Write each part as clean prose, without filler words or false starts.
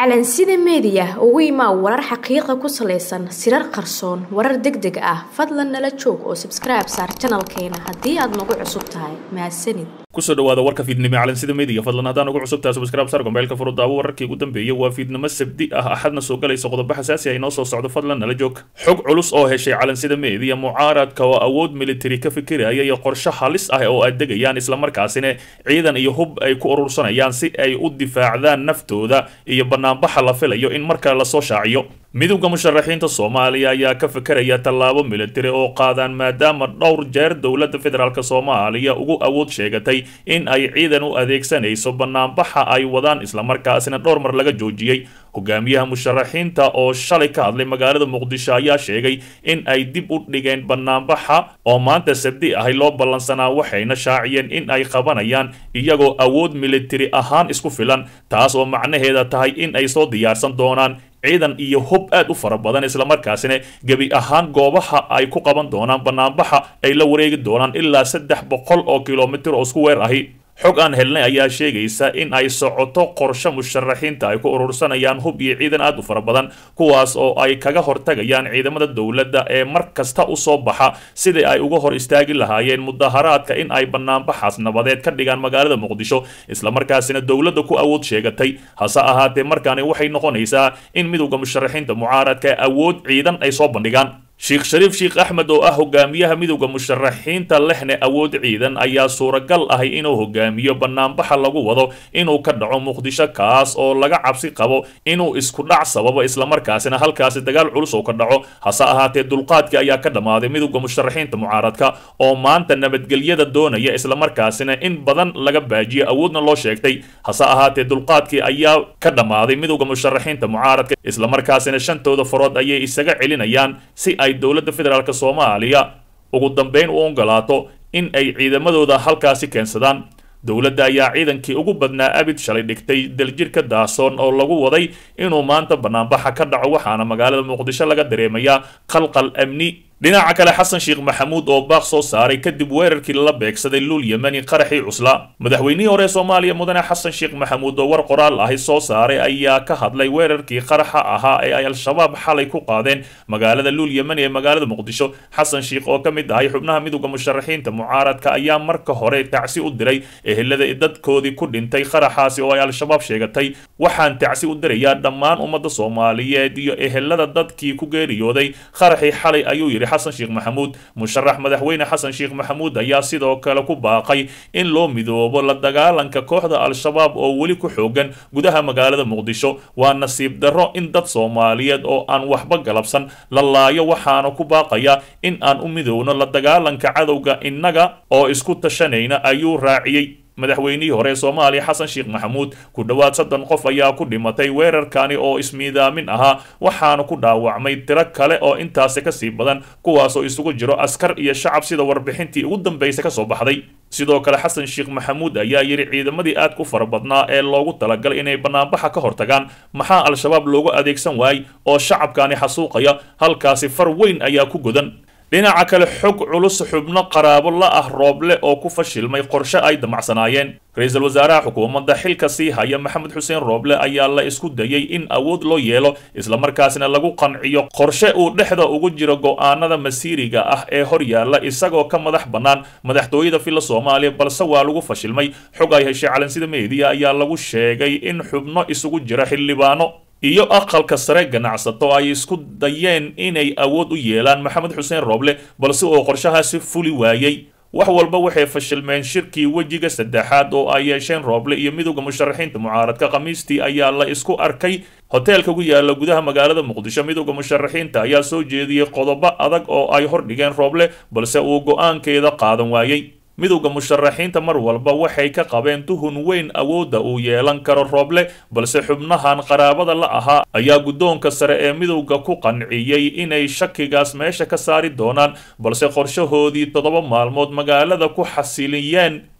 calansida media ugu imaa warar xaqiiqo ku saleysan sirar qarsoon warar degdeg ah fadlan nala joog oo subscribe saar channelkeena haddii aad nagu cusub tahay mahadsanid kusoo dhawaada warka fiidnimo calansida media fadlan haddaan ugu cusub tahay subscribe saar gombeelka furo daawo wararkii ugu dambeeyay waa fiidnimo sabti ah axadna soo galaysa qodobo xasaasi ah inoo soo socdo fadlan nala joog xog culus oo heshay calansida media mucaaradka oo awood military ka fikiraya iyo qorshe halis ah oo adeegayaan isla markaasina ciidan iyo hub ay ku urursanayaan si ay u difaacdaan naftooda iyo banaanbaxa la filayo in marka la soo shaaciyo midowga musharaxiinta Soomaaliya ayaa ka fikiraya tallaabo military oo qaadaan maadaama dhowr jeer dowladda federaalka Soomaaliya ugu awood sheegatay in ay ciidan u adeegsanayso banaanbaxa ay wadaan isla markaasina dhowr mar laga joojiyay hogaamiyaha musharaxiinta oo shalay ka hadlay magaalada Muqdisho ayaa sheegay in ay dib u dhigeen banaanbaxa oo maanta sabti ah loo ballansanaa waxayna shaaciyeen in ay qabanayaan iyagoo awood military ahaan isku filan taas oo macnaheeda tahay in ay soo diyaarsan doonaan ciidan iyo hub aad u fara badan isla markaasina gabi ahaan goobaha ay ku qaban doonaan banaanbaxa ay la wareegi doonaan ilaa 300 oo kiiloomitir oo isku weer ahi xog aan helnay ayaa sheegaysa in ay socoto qorshe musharaxiinta ay ku urursanayaan hub iyo ciidan aad u fara badan kuwaas oo ay kaga hortagayaan ciidamada dowladda ee mar kasta u soo baxa sidii ay uga hor istaagi lahaayeen mudaharaadka in ay banaanbaxaas nabadeed ka dhigaan magaalada Muqdisho isla markaasina dowladda ku awood sheegatay hase ahaatee markaani waxay noqonaysaa in midowga musharaxiinta mucaaradka awood ciidan ay soo bandhigaan Sheikh Sharif Sheikh Ahmed oo ah hogaamiyaha midowga musharaxiinta lehna awood ciidan ayaa suuragal ah inuu hogaamiyo banaanbaxa lagu wado inuu ka dhaco Muqdisho kaas oo laga cabsi qabo inuu isku dhac sababo isla markaasina halkaas dagaal culus oo ka dhaco hase ahaatee dulqaadkii ayaa ka dhamaaday midowga musharaxiinta mucaaradka oo maanta nabadgelyada doonaya isla markaasina in badan laga baajiyo awoodna loo sheegtay hase ahaatee dulqaadkii ayaa ka dhamaaday midowga musharaxiinta mucaaradka isla markaasina shantooda farood ayay isaga celinayaan si ay dowladda federaalka Soomaaliya ugu dambeyn u ogolaato in ay ciidamadooda halkaasi keensadaan dowladda ayaa ciidankii ugu badnaa abid shalay dhigtay daljirka daasoon oo lagu waday inuu maanta banaanbaxa ka dhaco waxaana magaalada Muqdisho laga dareemayaa qalqal amni dhinaca kale Xasan Sheikh Maxamuud oo baaq soo saaray kadib weerarkii la beegsaday Luul Yemani qaraxii cusla madaxweynihii hore Soomaaliya mudane Xasan Sheikh Maxamuud oo war qoraal ah soo saaray ayaa ka hadlay weerarkii qaraxa ahaa ee ay al-shabaab xalay ku qaadeen magaalada Luul Yemani ee magaalada Muqdisho Xasan Sheikh oo kamid ah xubnaha midowga musharaxiinta mucaaradka ayaa marka hore tacsi u diray ehelada dadkoodii ku dhintay qaraxaasi oo ay al-shabaab sheegatay waxaan tacsi u dirayaa dhammaan ummadda Soomaaliyeed iyo ehelada dadkii ku geeriyooday qaraxii xalay ayuu yiri Xasan Sheikh Maxamuud musharax madaxweyne Xasan Sheikh Maxamuud ayaa sidoo kale ku baaqay in loo midoobo la dagaalanka kooxda al-shabaab oo wali ku xoogan gudaha magaalada Muqdisho waa nasiib darro in dad Soomaaliyeed oo aan waxba galabsan la laayo waxaana ku baaqaya in aan u midoowno la dagaalanka cadowga innaga oo isku tashanayna ayuu raaciyay madaxweynihii hore Soomaaliya Xasan Sheikh Maxamuud ku dhawaad 3 qof ayaa ku dhimatay weerarkani oo ismiidaamin ahaa waxaana ku dhaawacmay tiro kale oo intaas ka sii badan kuwaas oo isugu jiro askar iyo shacab sida warbixintii ugu dambeysay ka soo baxday sidoo kale Xasan Sheikh Maxamuud ayaa yiri ciidamadii aad ku farabadnaa ee loogu talagalay inay banaanbaxa ka hortagaan maxaa al-shabaab loogu adeegsan waayay oo shacabkani xasuuqaya halkaasi far weyn ayaa ku godan dhinaca kale xog culus xubno qaraabo la ah Rooble oo ku fashilmay qorshe ay damacsanaayeen ra'iisul wasaaraha xukuumadda xilka sii haya Maxamed Xuseen Rooble ayaa la isku dayay in awood loo yeelo isla markaasina lagu qanciyo qorshe uu dhexda ugu jiro go'aanada masiiriga ah ee hor yaala isagoo ka madax banaan madaxtooyada filla Soomaaliya balse waa lagu fashilmay xog ay heshay calansida media ayaa lagu sheegay in xubno isugu jira xildhibaano iyo aqalka sare ganacsato ay isku dayeen inay awood u yeelaan Maxamed Xuseen Rooble balse oo qorshahaasi fuli waayay wax walba waxay fashilmeen shirkii wajiga saddexaad oo ay yeesheen Rooble iyo midowga musharaxiinta mucaaradka Khamiistii ayaa la isku arkay hoteelka ku yaala gudaha magaalada Muqdisho midowga musharaxiinta ayaa soo jeediyay qodobo adag oo ay hor dhigeen Rooble balse uu go'aankeeda qaadan waayay midowga musharaxiinta mar walba waxay ka qabeen tuhun weyn awoodda uu yeelan karo Rooble balse xubnahan qaraabada la ahaa ayaa guddoonka sare ee midowga ku qanciyay inay shakigaas meesha ka saari doonaan balse qorshahoodii 7 maalmood magaalada ku xasiliyeen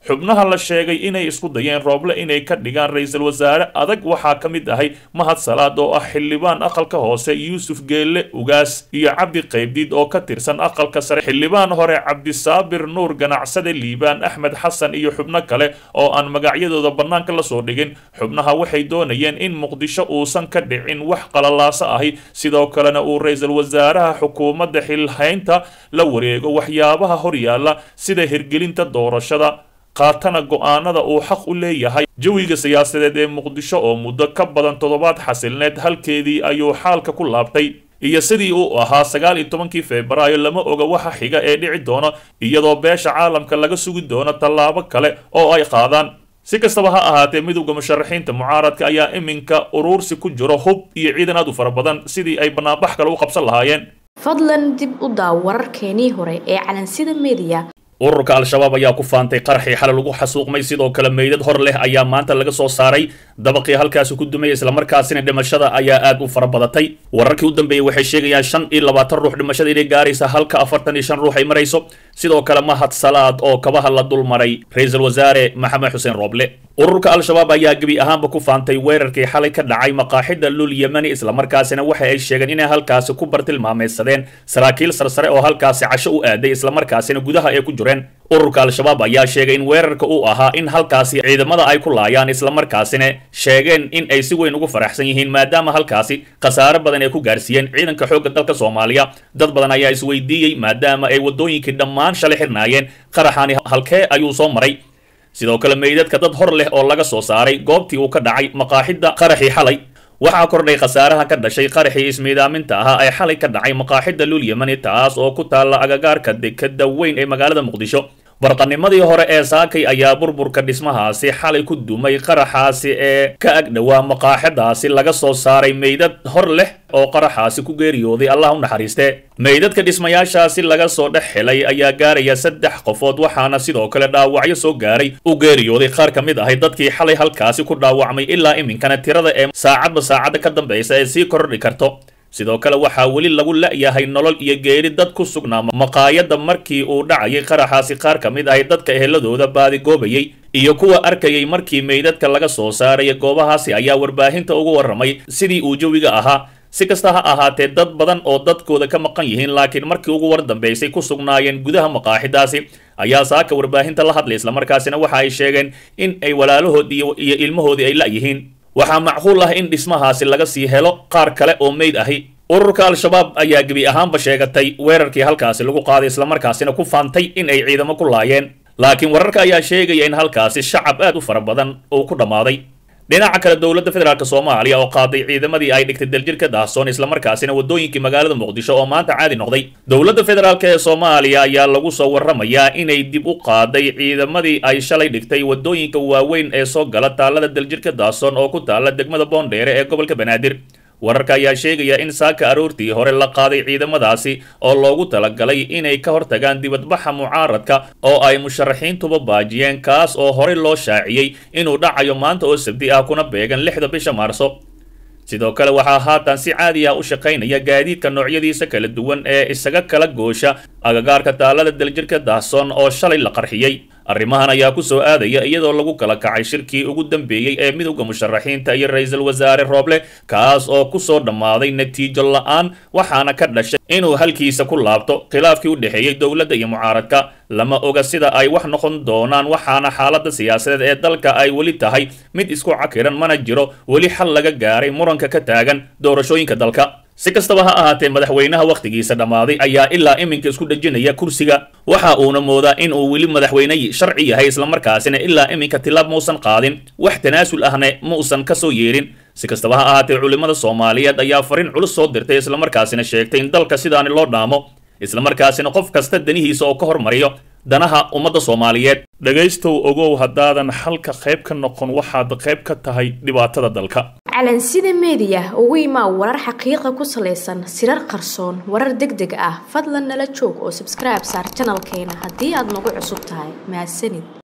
xubnaha la sheegay inay isku dayeen Rooble inay ka dhigaan ra'iisul wasaare adag waxaa ka mid ahay Mahad Salaad oo ah xildhibaan aqalka hoose, Yuusuf Geelle Ugaas iyo Cabdi Qaybdiid oo ka tirsan aqalka sare, xildhibaan hore Cabdisaabir Nuur, ganacsade Liibaan Axmed Xasan iyo xubno kale oo aan magacyadooda bannaanka la soo dhigin. xubnaha waxay doonayeen in Muqdisho uusan ka dhicin wax qalalaasa ahi, sidoo kalena uu ra'iisul wasaaraha xukuumadda xilhaynta la wareego waxyaabaha horyaala sida hirgelinta doorashada, qaatana go'aanada uu xaq u leeyahay. jawiga siyaasadeed ee Muqdisho oo muddo ka badan 7 xasilneed halkeedii ayuu xaalka ku laabtay, iyo sidii uu ahaa 19 Febraayo lama oga waxa xiga ee dhici doona, iyadoo beesha caalamka laga sugi doono tallaabo kale oo ay qaadaan. si kastaba ha ahaatee midowga musharaxiinta mucaaradka ayaa iminka urursi ku jiro hub iyo ciidan aad u fara badan sidii ay banaanbax kale u qabsan lahaayeen. fadlan dib u daaw wararkeenii hore ee Calansida Media. ururka al-shabaab ayaa ku faantay qaraxii xalay lagu xasuuqmay, sidoo kale meydad hor leh ayaa maanta laga soo saaray dabaqii halkaasi ku dumay, isla markaasina dhimashada ayaa aad u fara badatay. wararkii u dambeeyay waxay sheegayaan 25 ruux dhimashada inay gaaraysa halka 45 ruux ay marayso. sidoo kale Mahad Salaad oo kabaha la dul maray ra'iisul wasaare Maxamed Xuseen Rooble. ururka al-shabaab ayaa gabi ahaanba ku faantay weerarkii xalay ka dhacay maqaaxida Lul Yemani, isla markaasina waxa ay sheegeen inay halkaasi ku bartilmaameedsadeen saraakiil sarsare oo halkaasi casho u aaday, isla markaasina gudaha ay ku jireen. ururka al-shabaab ayaa sheegay in weerarka uu ahaa in halkaasi ciidamada ay ku laayaan, isla markaasina sheegeen in ay si weyn ugu faraxsan yihiin maadaama halkaasi khasaare badan ay ku gaarsiiyeen ciidanka xoogga dalka Soomaaliya. dad badan ayaa isweydiiyey maadaama ay wadooyinkii dhammaan shalay xirnaayeen, qaraxani halkee ayuu soo maray. sidoo kale meydadka dad hor leh oo laga soo saaray goobtii uu ka dhacay maqaaxida qaraxii xalay. waxaa kordhay khasaaraha ka dhashay qaraxii ismiidaaminta ahaa ee xalay ka dhacay maqaaxida Lul Yemani, taas oo ku taala agagaarka dekada weyn ee magaalada Muqdisho. barqanimadii hore ee saakay ayaa burburka dhismahaasi xalay ku dumay qaraxaasi ee ka agdhowaa maqaaxidaasi laga soo saaray meydad hor leh oo qaraxaasi ku geeriyooday, Allah u naxariiste. meydadka dhismayaashaasi laga soo dhex helay ayaa gaaraya 3 qofood, waxaana sidoo kale dhaawacyo soo gaaray u geeriyooday qaar ka mid ahay dadkii xalay halkaasi ku dhaawacmay, ilaa iminkana tirada ee saacadba saacada ka dambaysa ee sii kordhi karto. sidoo kale waxaa weli lagu la'yahay nolol iyo geeri dad ku sugnaa maqaayada markii uu dhacayay qaraxaasi. qaar ka mid ahay dadka eheladooda baadi goobayay iyo kuwa arkayay markii meydadka laga soo saaraya goobahaasi ayaa warbaahinta ugu warramay sidii uu jawiga ahaa. si kasta ha ahaatee dad badan oo dadkooda ka maqan yihiin laakiin markii ugu war dambeysay ku sugnaayeen gudaha maqaaxidaasi ayaa saaka warbaahinta la hadlay, isla markaasina waxa ay sheegeen in ay walaalahoodii iyo ilmahoodii ay la'yihiin. waxaa macquul ah in dhismahaasi laga sii helo qaar kale oo meyd ahi. ururka al-shabaab ayaa gebi ahaanba sheegatay weerarkii halkaasi lagu qaaday, isla markaasina ku faantay in ay ciidamo ku laayeen, laakiin wararka ayaa sheegaya in halkaasi shacab aad u fara badan uu ku dhammaaday. dhinaca kale dowladda federaalk Soomaaliya oo qaaday ciidamadii ay dhigtay daljirka Daahsoon, isla markaasina wadooyinkii magaalada Muqdisho oo maanta caadi noqday. dowladda federaalk ee Soomaaliya ayaa lagu soo warramayaa inay dib u qaaday ciidamadii ay shalay dhigtay wadooyinka waaweyn ee soo gala taalada daljirka Daahsoon oo ku taala degmada Boondheere ee gobolka Banaadir. wararka ayaa sheegaya in saaka aroortii hore la qaaday ciidamadaasi oo loogu talagalay inay ka hortagaan dibadbaxa mucaaradka oo ay musharaxiintuba baajiyeen, kaas oo horey loo shaaciyey inuu dhacayo maanta oo sabti ah kuna beegan 6 bisha Maarso. sidoo kale waxaa haatan si caadi ah u shaqaynaya gaadiidka noocyadiisa kala duwan ee isaga kala goosha agagaarka taalada daljirka Daahsoon oo shalay la qarxiyey. arrimahan ayaa ku soo aadaya iyadoo lagu kala kacay shirkii ugu dambeeyay ee midowga musharaxiinta iyo ra'iisul wasaare Rooble, kaas oo ku soo dhammaaday natiijo la'aan, waxaana ka dhashay inuu halkiisa ku laabto khilaafkii u dhexeeyay dowladda iyo mucaaradka. lama oga sida ay wax noqon doonaan, waxaana xaaladda siyaasadeed ee dalka ay weli tahay mid isku cakiran, mana jiro weli xal laga gaaray muranka ka taagan doorashooyinka dalka. si kastaba ha ahaatee madaxweynaha wakhtigiisa dhammaaday ayaa ilaa iminka isku dhejinaya kursiga, waxa uuna moodaa in uu weli madaxweyne sharci yahay, isla markaasina ilaa iminka tilaab muusan qaadin, wax tanaasul ahna muusan ka soo yeerin. si kastaba ha ahaatee culimada Soomaaliyeed ayaa fariin culus soo dirtay, isla markaasina sheegtay in dalka sidaani loo dhaamo, isla markaasina qof kasta danihiisa oo ka hormariyo danaha ummadda Soomaaliyeed. dhagaystow ogow haddaadan xalka qayb ka noqon waxaad qayb ka tahay dhibaatada dalka. Calansida Media ugu imaa warar xaqiiqo ku saleysan, sirar qarsoon, warar degdeg ah. fadlan nala joog oo subscribe saar channelkeena haddii aad nagu cusub tahay. mahadsanid.